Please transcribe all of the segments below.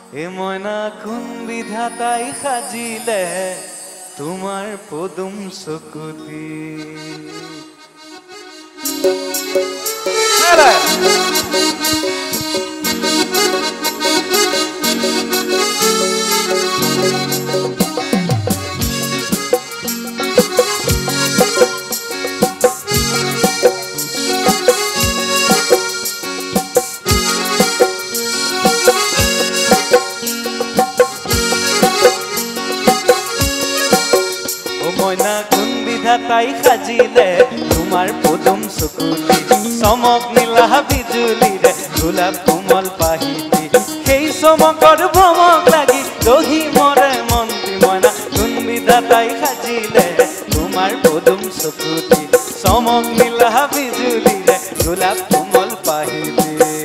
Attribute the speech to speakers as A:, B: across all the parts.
A: এ ময়না কোন বিধাতাই সাজিলে তোমার পদুম চকুতি ময়না কোন বিধাতাই সাজিলে তোমার পদুম চকুতি চমক নীলা বিজুলিৰে গোলাপ কোমল পাহিতি সেই চমকৰ ভমক লাগি দহি মৰে মন্ত্ৰী ময়না কোন বিধাতাই সাজিলে তোমাৰ পদুম চকুতি চমক নীলা বিজুলিৰে গোলাপ কোমল পাহিতি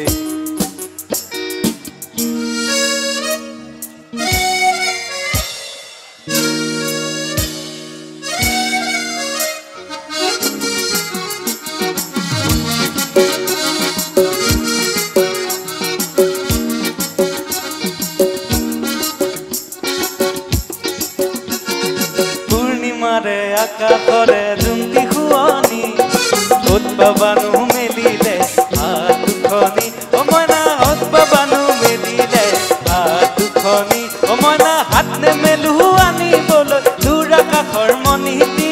A: পূর্ণিমারে আকাশরে জুমটি খুৱনি ক'ত পাবানো মেলিলে হাত দুখনি অ মইনা ক'ত পাবানো মেলিলে হাত দুখনি অ মইনা হাত নেমেলো আনিবলৈ দূৰ আকাশৰ মণিটি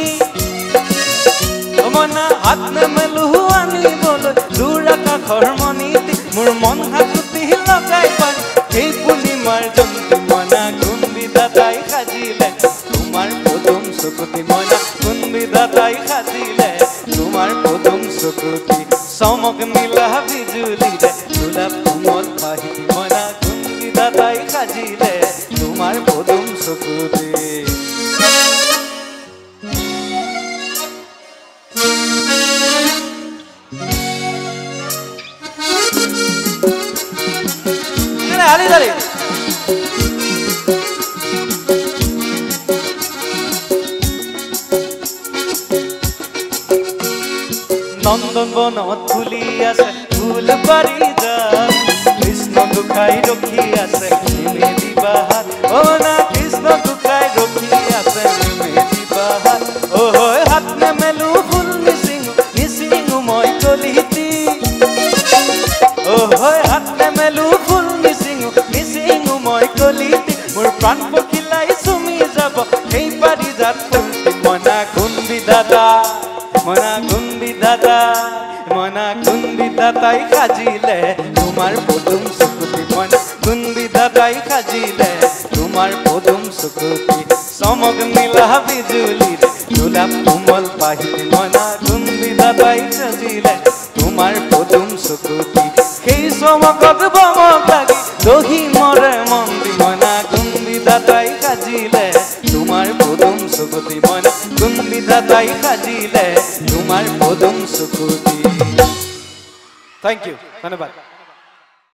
A: অ মইনা হাত নেমেলো আনিবলৈ দূৰ আকাশৰ মণিটি মোৰ মন হাতুতি লগাই পাই সেই পূৰ্ণিমাৰ জন্তি মইনা কোন বিধাতাই সাজিলে তোমার পদুম চকুতি ময়না কোন বিধাতাই সাজিলে তোমার পদুম চকুতি চমক নীলা বিজুলিৰে গোলাপ কোমল পাহিতি ময়না কোন বিধাতাই সাজিলে তোমার পদুম চকুতি নন্দন বনত ফুলি আছে ফুল পাৰি যা কৃষ্ণ দুখাই ৰখি আছে নিমেলি বাহাত অ না কৃষ্ণ দুখাই ৰখি আছে নিমেলি বাহাত অ হয় হাত নেমেলো ফুল নিচিঙু মই কলিতি অ হয় হাত নেমেলো ফুল নিচিঙু মই কলিতি মোৰ প্ৰাণ পখিলাই চুমি যাব সেই পাৰি যাত ফুলটি মইনা কোন বিধাতা ময়না কোন বিধাতা ময়না কোন বিধাতাই সাজিলে তোমার পদুম চকুতি ময়না কোন বিধাতাই সাজিলে তোমার পদুম চকুতি চমক নীলা বিজুলিৰে গোলাপ কোমল পাহিতি ময়না কোন বিধাতাই সাজিলে তোমার পদুম চকুতি সেই চমকত ভমক লাগি দহি মৰে মন্ত্ৰী ময়না কোন বিধাতাই সাজিলে তোমার পদুম চকুতি ময়না কোন বিধাতাই সাজিলে তোমার পদুম চকুতি থ্যাংক ইউ ধন্যবাদ।